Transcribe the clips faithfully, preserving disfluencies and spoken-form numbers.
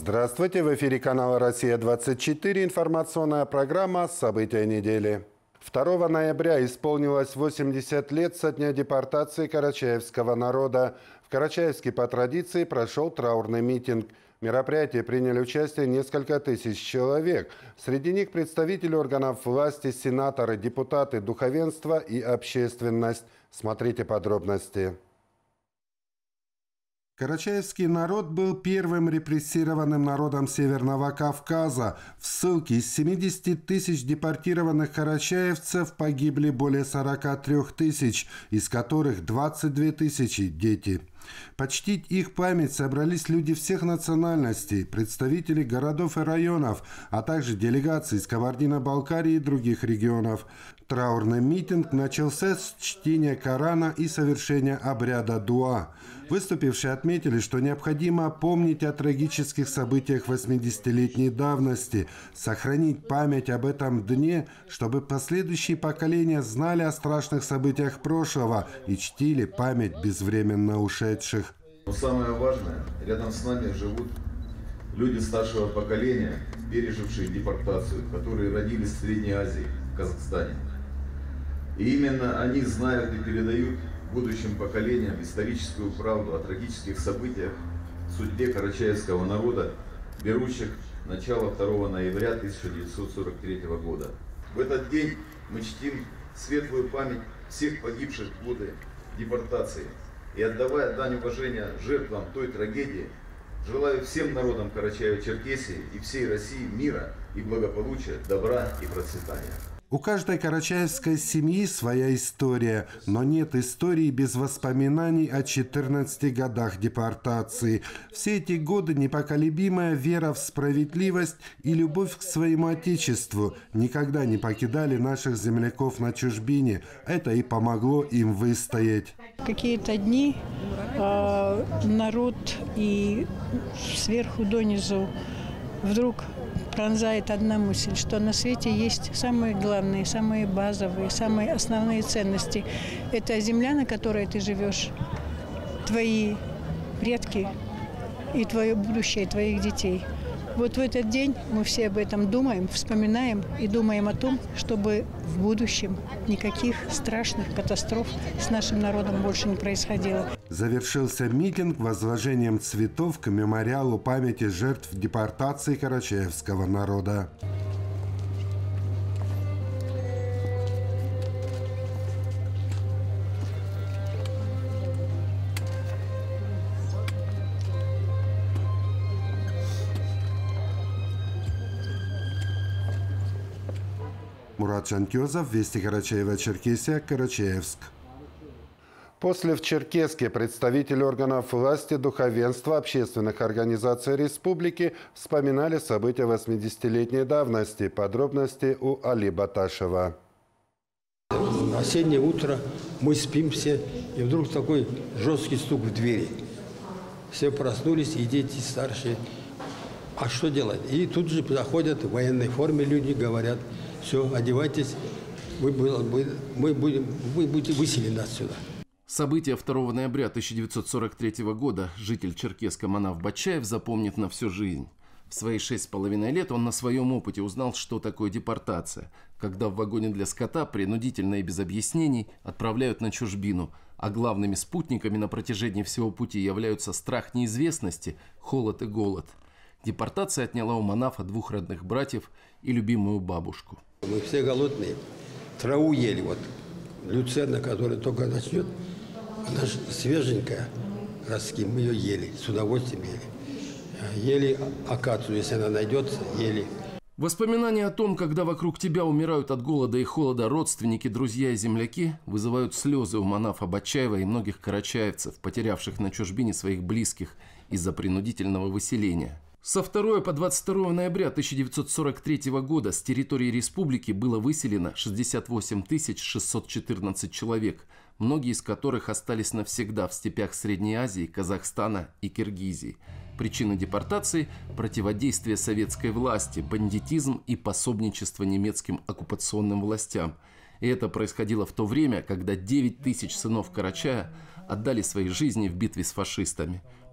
Здравствуйте! В эфире канала «Россия-двадцать четыре». Информационная программа «События недели». второго ноября исполнилось восемьдесят лет со дня депортации карачаевского народа. В Карачаевске по традиции прошел траурный митинг. В мероприятии приняли участие несколько тысяч человек. Среди них представители органов власти, сенаторы, депутаты, духовенство и общественность. Смотрите подробности. Карачаевский народ был первым репрессированным народом Северного Кавказа. В ссылке из семидесяти тысяч депортированных карачаевцев погибли более сорока трёх тысяч, из которых двадцать две тысячи – дети. Почтить их память собрались люди всех национальностей, представители городов и районов, а также делегации из Кабардино-Балкарии и других регионов. Траурный митинг начался с чтения Корана и совершения обряда дуа. Выступившие отметили, что необходимо помнить о трагических событиях восьмидесятилетней давности, сохранить память об этом дне, чтобы последующие поколения знали о страшных событиях прошлого и чтили память безвременно ушедших. Но самое важное, рядом с нами живут люди старшего поколения, пережившие депортацию, которые родились в Средней Азии, в Казахстане. И именно они знают и передают будущим поколениям историческую правду о трагических событиях, судьбе карачаевского народа, берущих начало второго ноября тысяча девятьсот сорок третьего года. В этот день мы чтим светлую память всех погибших в годы депортации. И отдавая дань уважения жертвам той трагедии, желаю всем народам Карачаево-Черкесии и всей России мира и благополучия, добра и процветания. У каждой карачаевской семьи своя история, но нет истории без воспоминаний о четырнадцати годах депортации. Все эти годы непоколебимая вера в справедливость и любовь к своему отечеству никогда не покидали наших земляков на чужбине. Это и помогло им выстоять. Какие-то дни э, народ и сверху донизу вдруг пронзает одна мысль, что на свете есть самые главные, самые базовые, самые основные ценности. Это земля, на которой ты живешь, твои предки и твое будущее, твоих детей. Вот в этот день мы все об этом думаем, вспоминаем и думаем о том, чтобы в будущем никаких страшных катастроф с нашим народом больше не происходило. Завершился митинг возложением цветов к мемориалу памяти жертв депортации карачаевского народа. Мурат Жанкёзов, Вести Карачаево-Черкесия, Карачаевск. После в Черкесске представители органов власти, духовенства, общественных организаций республики вспоминали события восьмидесятилетней давности. Подробности у Али Баташева. Осеннее утро, мы спим все, и вдруг такой жесткий стук в двери. Все проснулись, и дети старшие. А что делать? И тут же заходят в военной форме люди, говорят: все, одевайтесь, мы, мы, мы, будем, вы будете выселены отсюда. События второго ноября тысяча девятьсот сорок третьего года житель Черкесска Манав Бачаев запомнит на всю жизнь. В свои шесть с половиной лет он на своем опыте узнал, что такое депортация, когда в вагоне для скота принудительно и без объяснений отправляют на чужбину, а главными спутниками на протяжении всего пути являются страх неизвестности, холод и голод. Депортация отняла у Манафа двух родных братьев и любимую бабушку. Мы все голодные, траву ели, вот люцерна, которая только начнет, она же свеженькая, ростки, мы ее ели, с удовольствием ели. Ели акацию, если она найдется, ели. Воспоминания о том, когда вокруг тебя умирают от голода и холода родственники, друзья и земляки, вызывают слезы у Манафа Бачаева и многих карачаевцев, потерявших на чужбине своих близких из-за принудительного выселения. Со второго по двадцать второе ноября тысяча девятьсот сорок третьего года с территории республики было выселено шестьдесят восемь тысяч шестьсот четырнадцать человек, многие из которых остались навсегда в степях Средней Азии, Казахстана и Киргизии. Причины депортации – противодействие советской власти, бандитизм и пособничество немецким оккупационным властям. И это происходило в то время, когда девять тысяч сынов Карачая отдали свои жизни в битве с фашистами.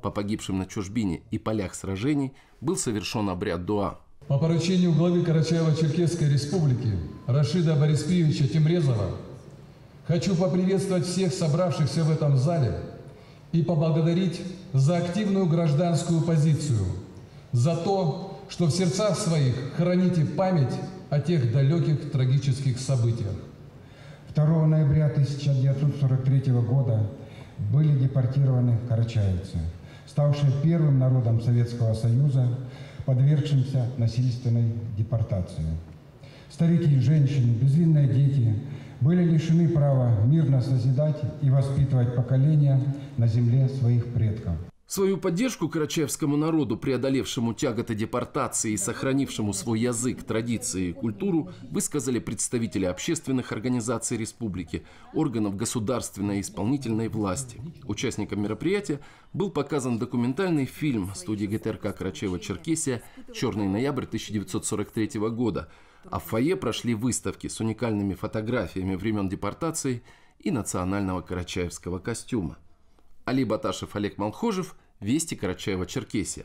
по погибшим на чужбине и полях сражений был совершен обряд дуа. По поручению главы Карачаево-Черкесской республики Рашида Бориспиевича Тимрезова хочу поприветствовать всех собравшихся в этом зале и поблагодарить за активную гражданскую позицию, за то, что в сердцах своих храните память о тех далеких трагических событиях. второго ноября тысяча девятьсот сорок третьего года были депортированы карачаевцы, ставшие первым народом Советского Союза, подвергшимся насильственной депортации. Старики и женщины, безвинные дети были лишены права мирно созидать и воспитывать поколения на земле своих предков. Свою поддержку карачаевскому народу, преодолевшему тяготы депортации и сохранившему свой язык, традиции и культуру, высказали представители общественных организаций республики, органов государственной и исполнительной власти. Участникам мероприятия был показан документальный фильм студии ГТРК Карачаево-Черкесия «Черный ноябрь тысяча девятьсот сорок третьего года», а в фойе прошли выставки с уникальными фотографиями времен депортации и национального карачаевского костюма. Али Баташев, Олег Малхожев, Вести, Карачаево-Черкесия.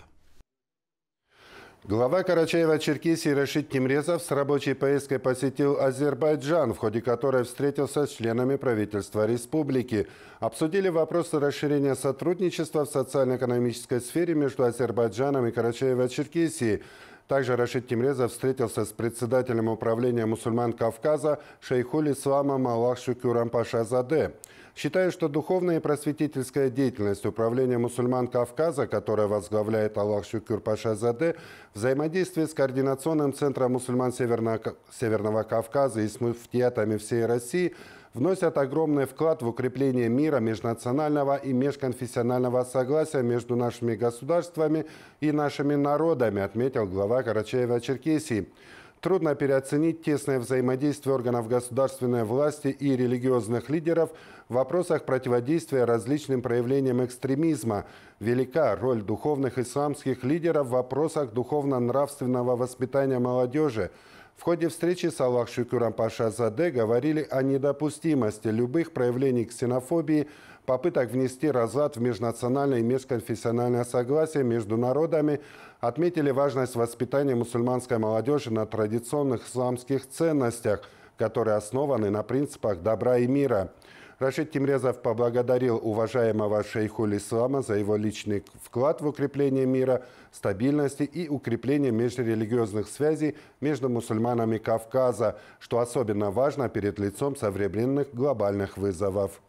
Глава Карачаева-Черкесии Рашид Тимрезов с рабочей поездкой посетил Азербайджан, в ходе которой встретился с членами правительства республики. Обсудили вопросы расширения сотрудничества в социально-экономической сфере между Азербайджаном и Карачаево-Черкесией. Также Рашид Тимрезов встретился с председателем управления мусульман Кавказа шейхуль исламом Аллах Шукюром Пашазаде. Считаю, что духовная и просветительская деятельность управления мусульман Кавказа, которое возглавляет Аллах Шукюр Пашазаде, взаимодействие с Координационным центром мусульман Северного, Северного Кавказа и с муфтиятами всей России вносят огромный вклад в укрепление мира, межнационального и межконфессионального согласия между нашими государствами и нашими народами, отметил глава Карачаева-Черкесии. Трудно переоценить тесное взаимодействие органов государственной власти и религиозных лидеров в вопросах противодействия различным проявлениям экстремизма. Велика роль духовных исламских лидеров в вопросах духовно-нравственного воспитания молодежи. В ходе встречи с Аллах Шукюром Пашазаде говорили о недопустимости любых проявлений ксенофобии, попыток внести разлад в межнациональное и межконфессиональное согласие между народами, отметили важность воспитания мусульманской молодежи на традиционных исламских ценностях, которые основаны на принципах добра и мира. Рашид Тимрезов поблагодарил уважаемого шейхуль ислама за его личный вклад в укрепление мира, стабильности и укрепление межрелигиозных связей между мусульманами Кавказа, что особенно важно перед лицом современных глобальных вызовов.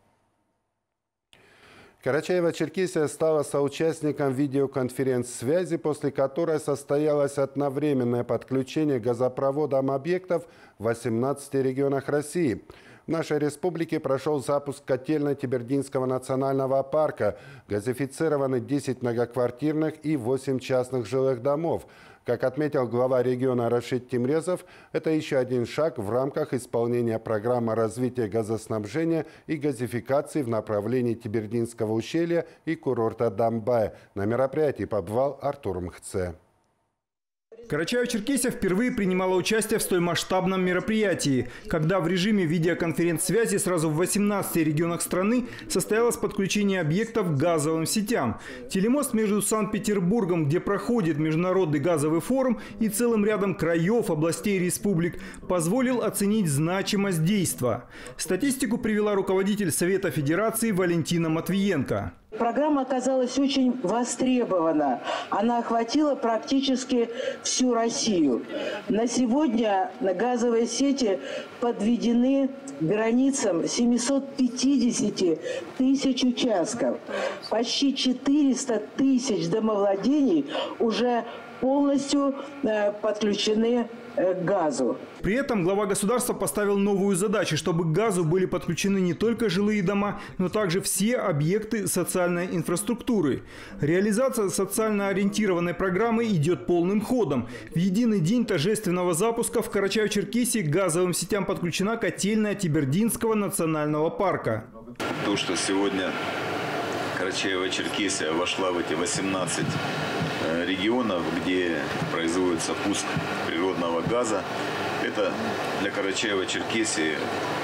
Карачаево-Черкесия стала соучастником видеоконференц-связи, после которой состоялось одновременное подключение к газопроводам объектов в восемнадцати регионах России. В нашей республике прошел запуск котельно-Тибердинского национального парка. Газифицированы десять многоквартирных и восемь частных жилых домов. Как отметил глава региона Рашид Тимрезов, это еще один шаг в рамках исполнения программы развития газоснабжения и газификации в направлении Тибердинского ущелья и курорта Дамбай. На мероприятии побывал Артур Мхце. Карачаево-Черкесия впервые принимала участие в столь масштабном мероприятии, когда в режиме видеоконференц-связи сразу в восемнадцати регионах страны состоялось подключение объектов к газовым сетям. Телемост между Санкт-Петербургом, где проходит международный газовый форум, и целым рядом краев, областей и республик, позволил оценить значимость действа. Статистику привела руководитель Совета Федерации Валентина Матвиенко. Программа оказалась очень востребована. Она охватила практически всю Россию. На сегодня газовые сети подведены к границам семисот пятидесяти тысяч участков. Почти четыреста тысяч домовладений уже полностью подключены к газу. При этом глава государства поставил новую задачу, чтобы к газу были подключены не только жилые дома, но также все объекты социальной инфраструктуры. Реализация социально ориентированной программы идет полным ходом. В единый день торжественного запуска в Карачаево-Черкесии к газовым сетям подключена котельная Тибердинского национального парка. То, что сегодня Карачаево-Черкесия вошла в эти восемнадцать регионов, где производится пуск природного газа, это для Карачаево-Черкесии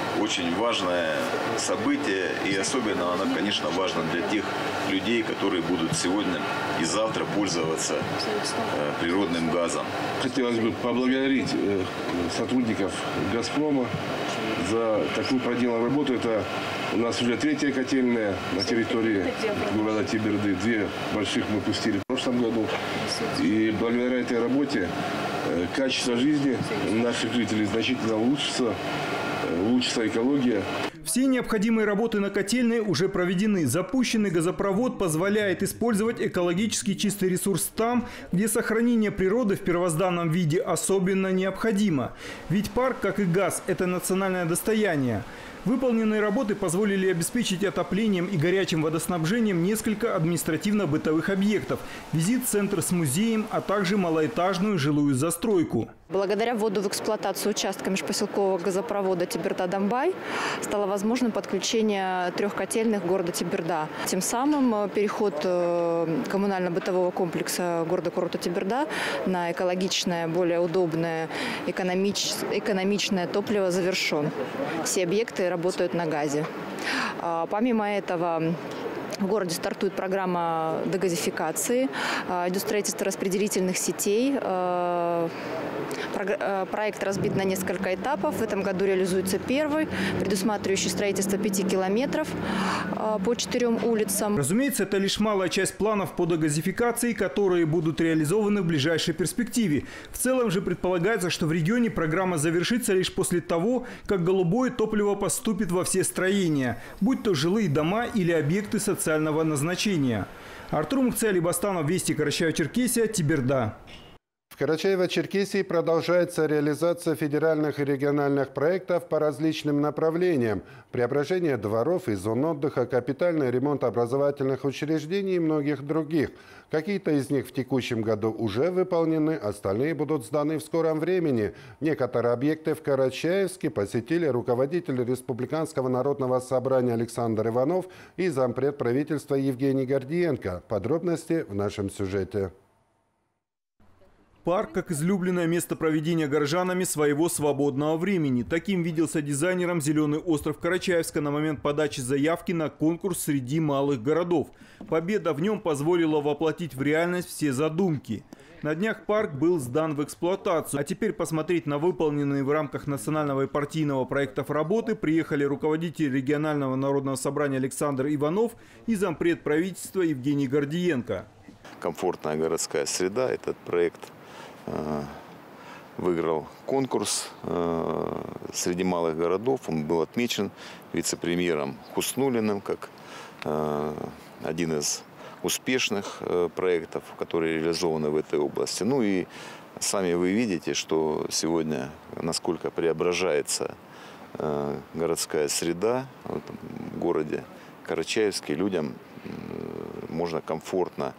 очень важное событие, и особенно оно, конечно, важно для тех людей, которые будут сегодня и завтра пользоваться природным газом. Хотелось бы поблагодарить сотрудников «Газпрома» за такую проделанную работу. Это у нас уже третья котельная на территории города Теберды. Две больших мы пустили в прошлом году. И благодаря этой работе качество жизни наших жителей значительно улучшится, улучшится экология. Все необходимые работы на котельной уже проведены. Запущенный газопровод позволяет использовать экологически чистый ресурс там, где сохранение природы в первозданном виде особенно необходимо. Ведь парк, как и газ, это национальное достояние. Выполненные работы позволили обеспечить отоплением и горячим водоснабжением несколько административно-бытовых объектов, визит-центр с музеем, а также малоэтажную жилую застройку. Благодаря вводу в эксплуатацию участка межпоселкового газопровода Теберда-Домбай стало возможным подключение трех котельных города Теберда. Тем самым переход коммунально-бытового комплекса города-курорта Теберда на экологичное, более удобное, экономич... экономичное топливо завершен. Все объекты работают на газе. Помимо этого, в городе стартует программа дегазификации, идет строительство распределительных сетей. Проект разбит на несколько этапов. В этом году реализуется первый, предусматривающий строительство пяти километров по четырем улицам. Разумеется, это лишь малая часть планов по дегазификации, которые будут реализованы в ближайшей перспективе. В целом же предполагается, что в регионе программа завершится лишь после того, как голубое топливо поступит во все строения, будь то жилые дома или объекты социального назначения. Артур Мухцали Бастанов, Вести, Карачаево-Черкесия, Теберда. В Карачаево-Черкесии продолжается реализация федеральных и региональных проектов по различным направлениям. Преображение дворов и зон отдыха, капитальный ремонт образовательных учреждений и многих других. Какие-то из них в текущем году уже выполнены, остальные будут сданы в скором времени. Некоторые объекты в Карачаевске посетили руководитель Республиканского народного собрания Александр Иванов и зампред правительства Евгений Гордиенко. Подробности в нашем сюжете. Парк как излюбленное место проведения горожанами своего свободного времени. Таким виделся дизайнером «Зеленый остров» Карачаевска на момент подачи заявки на конкурс среди малых городов. Победа в нем позволила воплотить в реальность все задумки. На днях парк был сдан в эксплуатацию. А теперь посмотреть на выполненные в рамках национального и партийного проектов работы приехали руководитель регионального народного собрания Александр Иванов и зампред правительства Евгений Гордиенко. Комфортная городская среда. Этот проект выиграл конкурс среди малых городов. Он был отмечен вице-премьером Хуснуллиным как один из успешных проектов, которые реализованы в этой области. Ну и сами вы видите, что сегодня насколько преображается городская среда в городе Карачаевске. Людям можно комфортно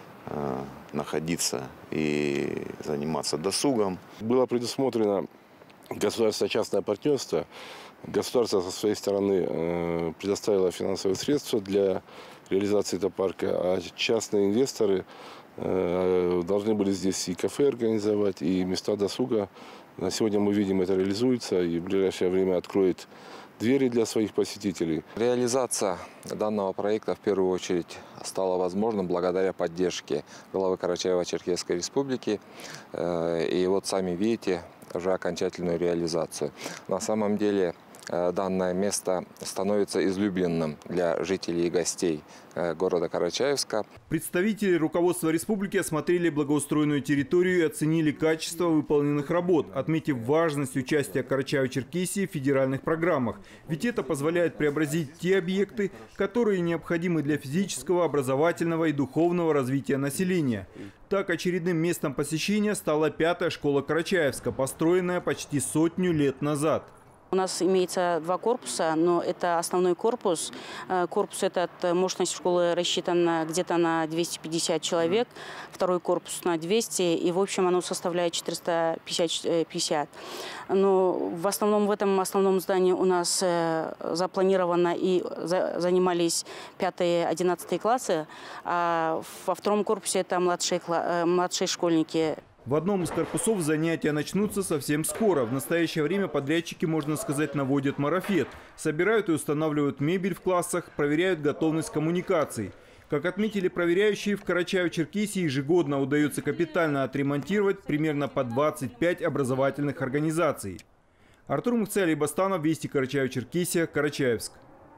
находиться и заниматься досугом. Было предусмотрено государственно-частное партнерство. Государство со своей стороны предоставило финансовые средства для реализации этого парка, а частные инвесторы должны были здесь и кафе организовать, и места досуга. На сегодня мы видим, это реализуется, и в ближайшее время откроет двери для своих посетителей. Реализация данного проекта в первую очередь стала возможным благодаря поддержке главы Карачаево-Черкесской республики. И вот сами видите уже окончательную реализацию. На самом деле данное место становится излюбленным для жителей и гостей города Карачаевска. Представители руководства республики осмотрели благоустроенную территорию и оценили качество выполненных работ, отметив важность участия Карачаево-Черкесии в федеральных программах. Ведь это позволяет преобразить те объекты, которые необходимы для физического, образовательного и духовного развития населения. Так, очередным местом посещения стала пятая школа Карачаевска, построенная почти сотню лет назад. У нас имеется два корпуса, но это основной корпус. Корпус этот, мощность школы рассчитана где-то на двести пятьдесят человек, второй корпус на двести, и в общем оно составляет четыреста пятьдесят. Но в основном в этом основном здании у нас запланировано и занимались пятые-одиннадцатые классы, а во втором корпусе это младшие, младшие школьники. В одном из корпусов занятия начнутся совсем скоро. В настоящее время подрядчики, можно сказать, наводят марафет. Собирают и устанавливают мебель в классах, проверяют готовность коммуникаций. Как отметили проверяющие, в Карачаево-Черкесии ежегодно удается капитально отремонтировать примерно по двадцать пять образовательных организаций. Артур Мухцали Бастанов, Вести, Карачаево-Черкесия, Карачаевск.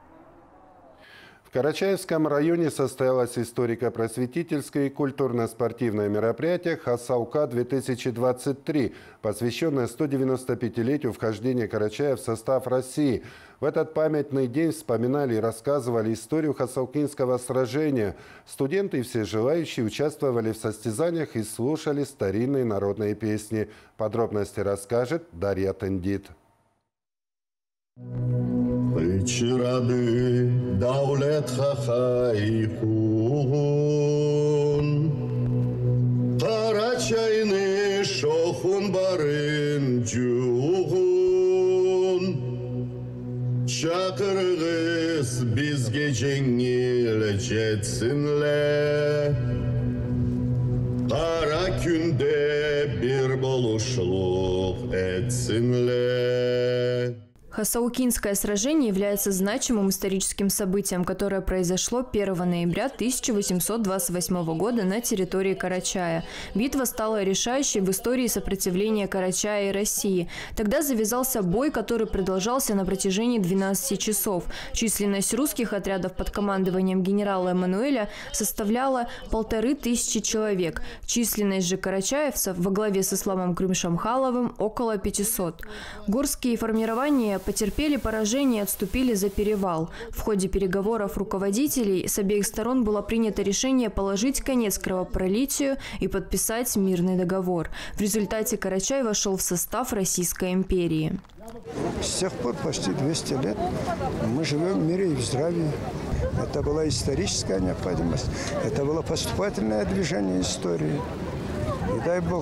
В Карачаевском районе состоялось историко-просветительское и культурно-спортивное мероприятие «Хасаука-две тысячи двадцать три», посвященное сто девяносто пятилетию вхождения Карачая в состав России. В этот памятный день вспоминали и рассказывали историю Хасаукинского сражения. Студенты и все желающие участвовали в состязаниях и слушали старинные народные песни. Подробности расскажет Дарья Тендит. Чирады даулет хахайхун, Карачайны шохун барын джугун, Чакыргыз бизге жеңил жетсинле, Кара күндө бир болушулук этсинле. Хасаукинское сражение является значимым историческим событием, которое произошло первого ноября тысяча восемьсот двадцать восьмого года на территории Карачая. Битва стала решающей в истории сопротивления Карачая и России. Тогда завязался бой, который продолжался на протяжении двенадцати часов. Численность русских отрядов под командованием генерала Эммануэля составляла полторы тысячи человек. Численность же карачаевцев во главе с Исламом Крым-Шамхаловым около пятисот. Горские формирования потерпели поражение и отступили за перевал. В ходе переговоров руководителей с обеих сторон было принято решение положить конец кровопролитию и подписать мирный договор. В результате Карачай вошел в состав Российской империи. С тех пор почти двести лет мы живем в мире и в здравии. Это была историческая необходимость, это было поступательное движение истории. И дай Бог,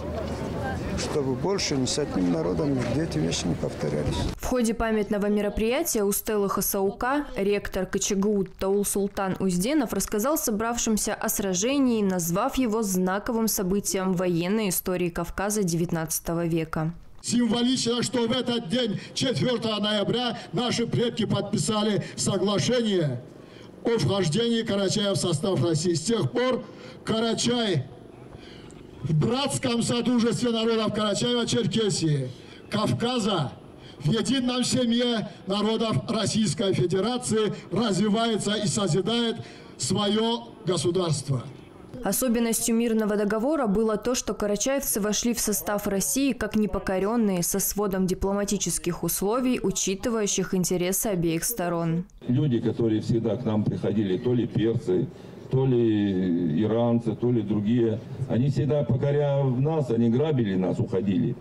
чтобы больше ни с одним народом нигде эти вещи не повторялись. В ходе памятного мероприятия у стелы Хасаука ректор КЧГУ Таул-Султан Узденов рассказал собравшимся о сражении, назвав его знаковым событием военной истории Кавказа девятнадцатого века. Символично, что в этот день, четвёртого ноября, наши предки подписали соглашение о вхождении Карачая в состав России. С тех пор Карачай в братском содружестве народов Карачаева-Черкесии, Кавказа, в едином семье народов Российской Федерации развивается и созидает свое государство. Особенностью мирного договора было то, что карачаевцы вошли в состав России как непокоренные, со сводом дипломатических условий, учитывающих интересы обеих сторон. Люди, которые всегда к нам приходили, то ли перцы, то ли иранцы, то ли другие, они всегда, покоряя нас, они грабили нас, уходили.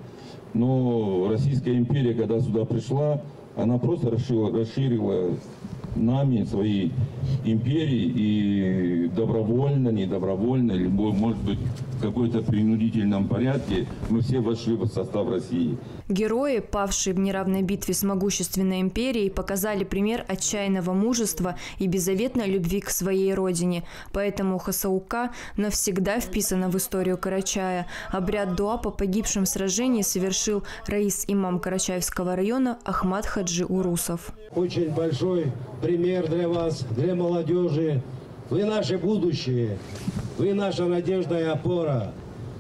Но Российская империя, когда сюда пришла, она просто расширила, расширила нами свои империи и добровольно, недобровольно, или, может быть, в какой-то принудительном порядке мы все вошли в состав России. Герои, павшие в неравной битве с могущественной империей, показали пример отчаянного мужества и беззаветной любви к своей родине. Поэтому Хасаука навсегда вписана в историю Карачая. Обряд дуа по погибшим в сражении совершил раис-имам Карачаевского района Ахмад Хаджи Урусов. Очень большой пример для вас, для молодежи. Вы наше будущее, вы наша надежда и опора.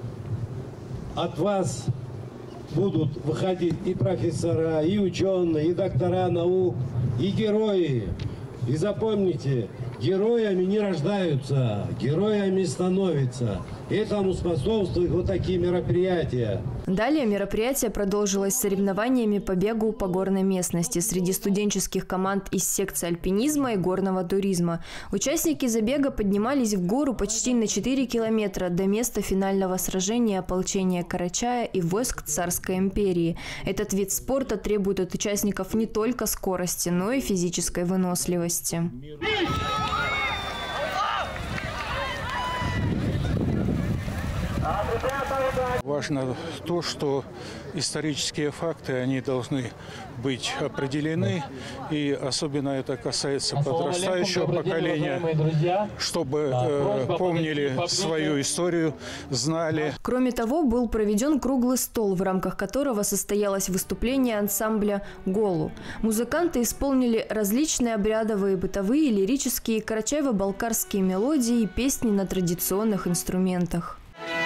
От вас будут выходить и профессора, и ученые, и доктора наук, и герои. И запомните, героями не рождаются, героями становятся. Этому способствуют вот такие мероприятия. Далее мероприятие продолжилось соревнованиями по бегу по горной местности среди студенческих команд из секции альпинизма и горного туризма. Участники забега поднимались в гору почти на четыре километра до места финального сражения ополчения Карачая и войск Царской империи. Этот вид спорта требует от участников не только скорости, но и физической выносливости. Важно то, что исторические факты, они должны быть определены, и особенно это касается подрастающего поколения, чтобы э, помнили свою историю, знали. Кроме того, был проведен круглый стол, в рамках которого состоялось выступление ансамбля «Голу». Музыканты исполнили различные обрядовые, бытовые, лирические, карачаево-балкарские мелодии и песни на традиционных инструментах.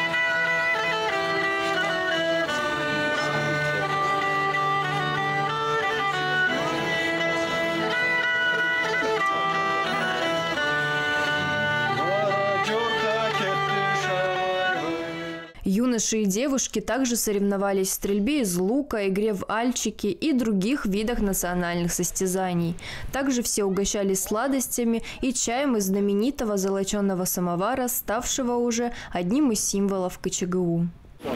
Юноши и девушки также соревновались в стрельбе из лука, игре в альчики и других видах национальных состязаний. Также все угощались сладостями и чаем из знаменитого золоченого самовара, ставшего уже одним из символов ка че гэ у.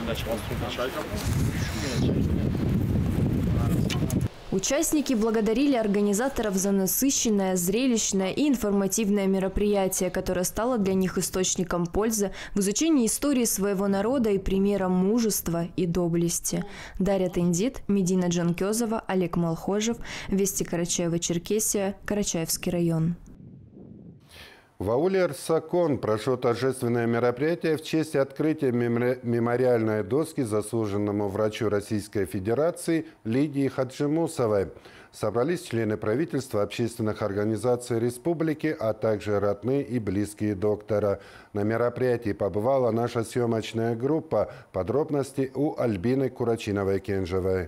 Участники благодарили организаторов за насыщенное, зрелищное и информативное мероприятие, которое стало для них источником пользы в изучении истории своего народа и примером мужества и доблести. Дарья Тендит, Медина Джанкезова, Олег Малхожев, Вести Карачаево-Черкесия, Карачаевский район. В ауле Арсакон прошло торжественное мероприятие в честь открытия мемориальной доски заслуженному врачу Российской Федерации Лидии Хаджимусовой. Собрались члены правительства, общественных организаций республики, а также родные и близкие доктора. На мероприятии побывала наша съемочная группа. Подробности у Альбины Курачиновой-Кенжевой.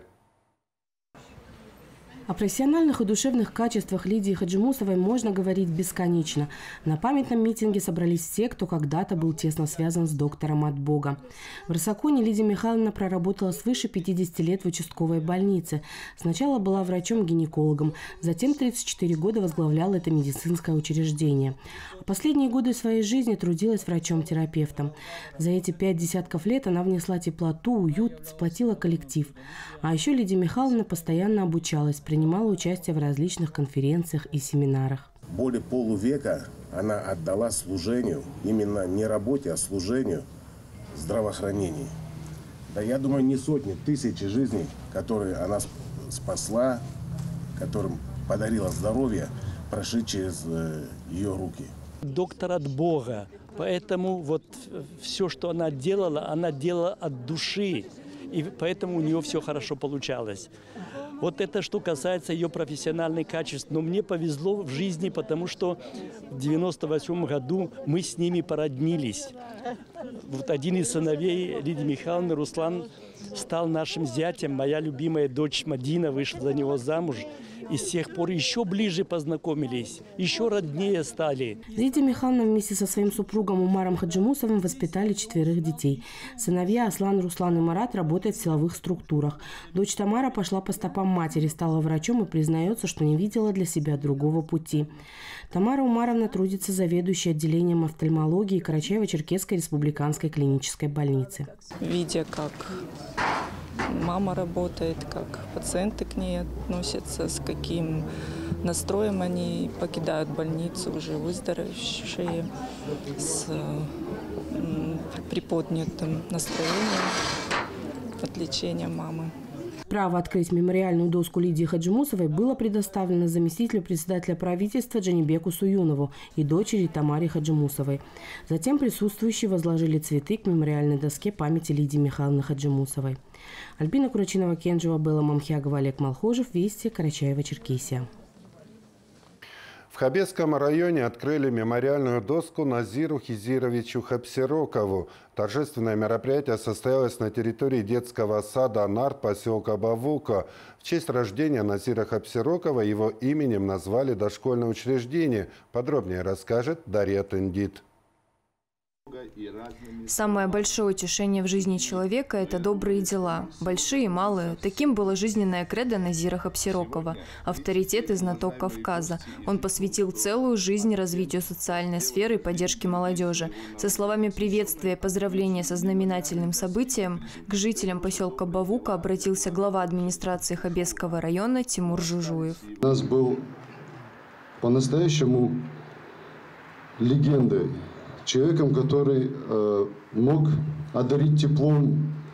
О профессиональных и душевных качествах Лидии Хаджимусовой можно говорить бесконечно. На памятном митинге собрались все, кто когда-то был тесно связан с доктором от Бога. В Арсаконе Лидия Михайловна проработала свыше пятидесяти лет в участковой больнице. Сначала была врачом-гинекологом, затем тридцать четыре года возглавляла это медицинское учреждение. А последние годы своей жизни трудилась врачом-терапевтом. За эти пять десятков лет она внесла теплоту, уют, сплотила коллектив. А еще Лидия Михайловна постоянно обучалась, принимала участие в различных конференциях и семинарах. Более полувека она отдала служению, именно не работе, а служению здравоохранению. Да, я думаю, не сотни, тысячи жизней, которые она спасла, которым подарила здоровье, прошли через ее руки. Доктор от Бога, поэтому вот все, что она делала, она делала от души. И поэтому у нее все хорошо получалось. Вот это, что касается ее профессиональных качеств. Но мне повезло в жизни, потому что в девяносто восьмом году мы с ними породнились. Вот один из сыновей Лидии Михайловны, Руслан, стал нашим зятем. Моя любимая дочь Мадина вышла за него замуж. И с тех пор еще ближе познакомились, еще роднее стали. Лидия Михайловна вместе со своим супругом Умаром Хаджимусовым воспитали четверых детей. Сыновья Аслан, Руслан и Марат работают в силовых структурах. Дочь Тамара пошла по стопам матери, стала врачом и признается, что не видела для себя другого пути. Тамара Умаровна трудится заведующей отделением офтальмологии Карачаево-Черкесской республиканской клинической больницы. Видя, как мама работает, как пациенты к ней относятся, с каким настроем они покидают больницу, уже выздоровевшие, с приподнятым настроением от лечения мамы. Право открыть мемориальную доску Лидии Хаджимусовой было предоставлено заместителю председателя правительства Джанибеку Суюнову и дочери Тамаре Хаджимусовой. Затем присутствующие возложили цветы к мемориальной доске памяти Лидии Михайловны Хаджимусовой. Альбина Курачинова-Кенжева, Белла Мамхиагова, Олег Малхожев, Вести, Карачаево-Черкесия. В Хабесском районе открыли мемориальную доску Назиру Хизировичу Хапсирокову. Торжественное мероприятие состоялось на территории детского сада «Нарт» поселка Бавука. В честь рождения Назира Хапсирокова его именем назвали дошкольное учреждение. Подробнее расскажет Дарья Тендит. Самое большое утешение в жизни человека – это добрые дела, большие и малые. Таким было жизненное кредо Назира Хапсирокова, авторитет и знаток Кавказа. Он посвятил целую жизнь развитию социальной сферы и поддержке молодежи. Со словами приветствия и поздравления со знаменательным событием к жителям поселка Бавука обратился глава администрации Хабесского района Тимур Жужуев. У нас был по-настоящему легендой. Человеком, который э, мог одарить теплом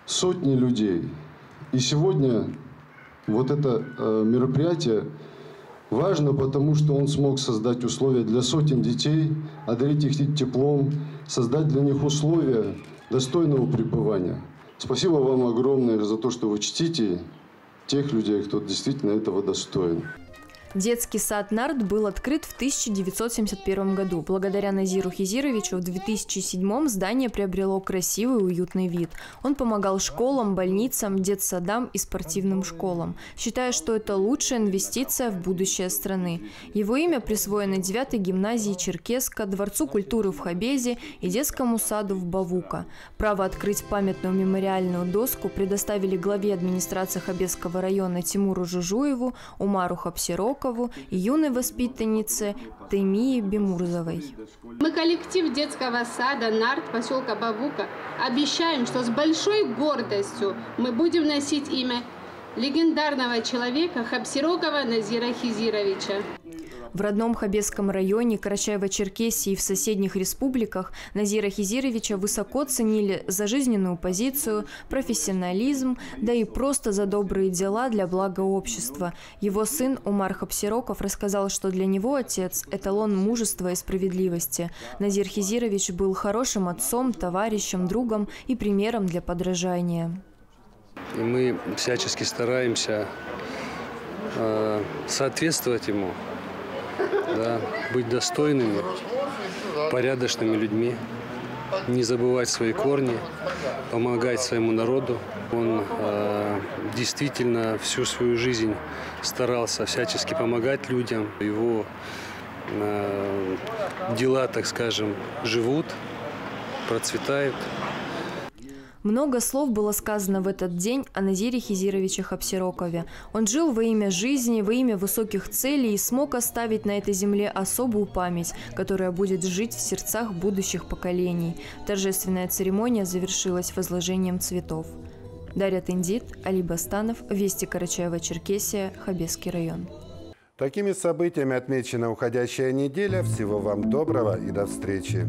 сотни людей. И сегодня вот это э, мероприятие важно, потому что он смог создать условия для сотен детей, одарить их теплом, создать для них условия достойного пребывания. Спасибо вам огромное за то, что вы чтите тех людей, кто действительно этого достоин. Детский сад «Нарт» был открыт в тысяча девятьсот семьдесят первом году. Благодаря Назиру Хизировичу в две тысячи седьмом здание приобрело красивый и уютный вид. Он помогал школам, больницам, детсадам и спортивным школам, считая, что это лучшая инвестиция в будущее страны. Его имя присвоено девятой гимназии Черкесска, Дворцу культуры в Хабезе и детскому саду в Бавука. Право открыть памятную мемориальную доску предоставили главе администрации Хабезского района Тимуру Жужуеву, Умару Хапсирокову и юной воспитаннице Темии Бемурзовой. Мы, коллектив детского сада «Нарт» поселка Бавука, обещаем, что с большой гордостью мы будем носить имя легендарного человека Хапсирокова Назира Хизировича. В родном Хабезском районе, Карачаево-Черкесии и в соседних республиках Назира Хизировича высоко ценили за жизненную позицию, профессионализм, да и просто за добрые дела для блага общества. Его сын Умар Хапсироков рассказал, что для него отец – эталон мужества и справедливости. Назир Хизирович был хорошим отцом, товарищем, другом и примером для подражания. И мы всячески стараемся э, соответствовать ему. Да, быть достойными, порядочными людьми, не забывать свои корни, помогать своему народу. Он э, действительно всю свою жизнь старался всячески помогать людям. Его э, дела, так скажем, живут, процветают. Много слов было сказано в этот день о Назире Хизировиче Хапсирокове. Он жил во имя жизни, во имя высоких целей и смог оставить на этой земле особую память, которая будет жить в сердцах будущих поколений. Торжественная церемония завершилась возложением цветов. Дарья Тендит, Али Бастанов, Вести Карачаево-Черкесия, Хабезский район. Такими событиями отмечена уходящая неделя. Всего вам доброго и до встречи.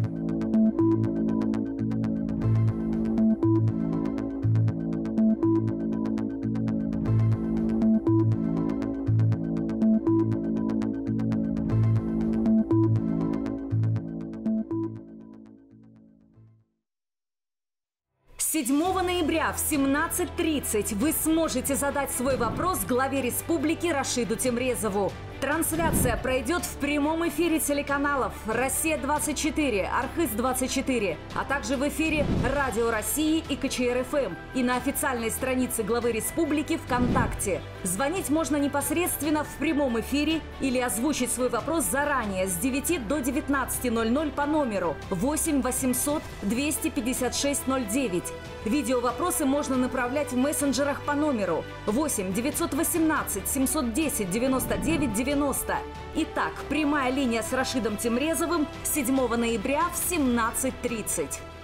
седьмого ноября в семнадцать тридцать вы сможете задать свой вопрос главе республики Рашиду Темрезову. Трансляция пройдет в прямом эфире телеканалов «Россия двадцать четыре», «Архыз двадцать четыре», а также в эфире «Радио России» и ка че эр эф эм и на официальной странице главы республики ВКонтакте. Звонить можно непосредственно в прямом эфире или озвучить свой вопрос заранее с девяти до девятнадцати ноль-ноль по номеру восемь восемьсот двести пятьдесят шесть ноль девять. Видео-вопросы можно направлять в мессенджерах по номеру восемь девятьсот восемнадцать семьсот десять девяносто девять девяносто. Итак, прямая линия с Рашидом Темрезовым седьмого ноября в семнадцать тридцать.